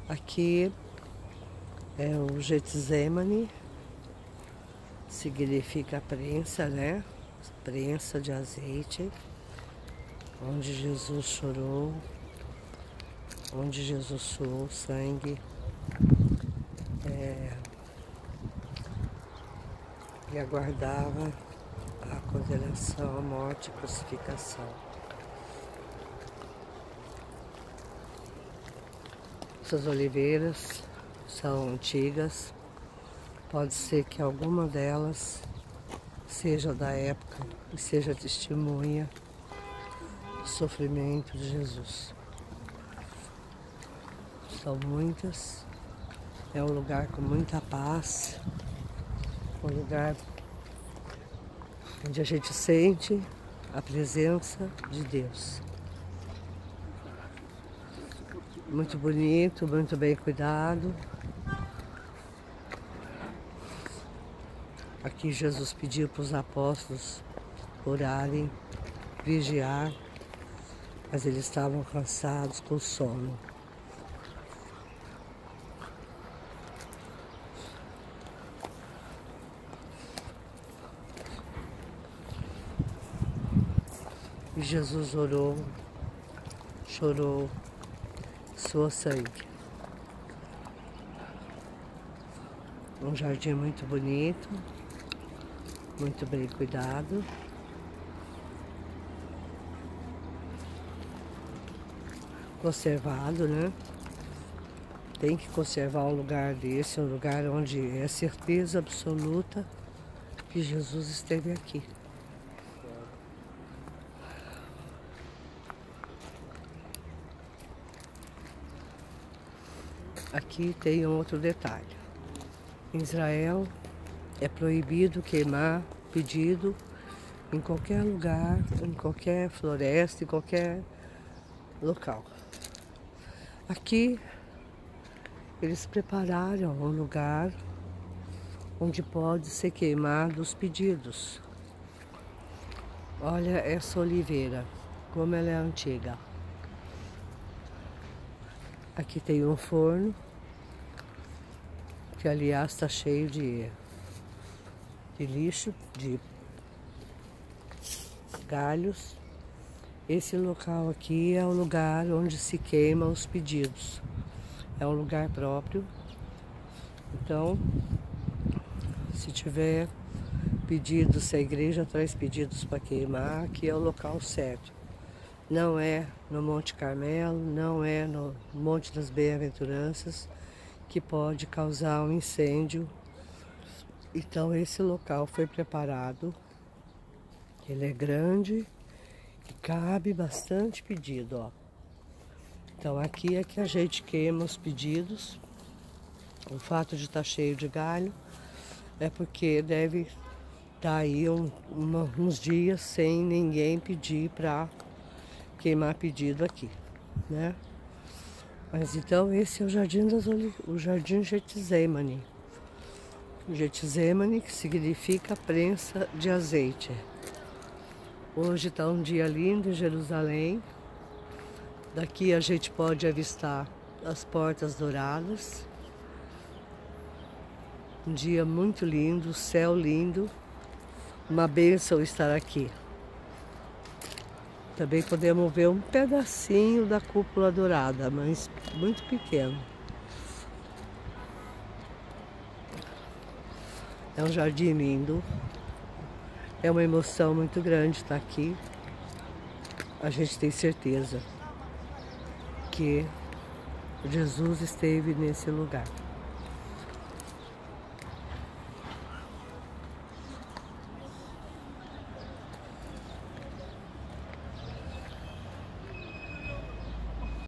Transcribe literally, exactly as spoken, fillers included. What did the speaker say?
Aqui é o Getsemane, significa prensa, né? Prensa de azeite, onde Jesus chorou, onde Jesus suou sangue é, e aguardava a condenação, a morte e a crucificação. Essas oliveiras são antigas, pode ser que alguma delas seja da época e seja testemunha do sofrimento de Jesus. São muitas, é um lugar com muita paz, um lugar onde a gente sente a presença de Deus. Muito bonito, muito bem cuidado. Aqui Jesus pediu para os apóstolos orarem, vigiar, mas eles estavam cansados, com sono. E Jesus orou, chorou, suou sangue. Um jardim muito bonito, muito bem cuidado. Conservado, né? Tem que conservar um lugar desse, um lugar onde é certeza absoluta que Jesus esteve aqui. Aqui tem um outro detalhe. Em Israel é proibido queimar pedido em qualquer lugar, em qualquer floresta, em qualquer local. Aqui eles prepararam um lugar onde pode ser queimado os pedidos. Olha essa oliveira, como ela é antiga. Aqui tem um forno, que aliás está cheio de, de lixo, de galhos. Esse local aqui é o lugar onde se queimam os pedidos. É um lugar próprio. Então, se tiver pedidos, se a igreja traz pedidos para queimar, aqui é o local certo. Não é no Monte Carmelo, não é no Monte das Bem-aventuranças, que pode causar um incêndio. Então esse local foi preparado, ele é grande e cabe bastante pedido, ó. Então aqui é que a gente queima os pedidos. O fato de estar cheio de galho é porque deve estar aí um, uma, uns dias sem ninguém pedir para queimar pedido aqui, né? Mas então esse é o Jardim das Oli... o Jardim Getsemane. Getsemane, que significa prensa de azeite. Hoje está um dia lindo em Jerusalém. Daqui a gente pode avistar as Portas Douradas. Um dia muito lindo, céu lindo. Uma bênção estar aqui. Também podemos ver um pedacinho da cúpula dourada, mas muito pequeno. É um jardim lindo. É uma emoção muito grande estar aqui. A gente tem certeza que Jesus esteve nesse lugar.